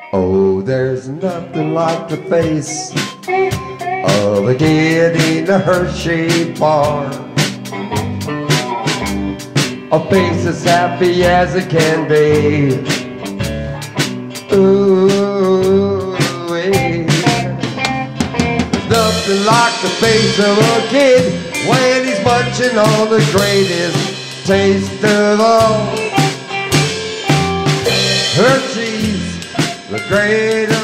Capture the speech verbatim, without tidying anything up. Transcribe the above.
Oh, there's nothing like the face of a kid in a Hershey bar. A face as happy as it can be. Ooh, yeah. There's nothing like the face of a kid when he's munching on the greatest taste of all. Hershey's the greatest.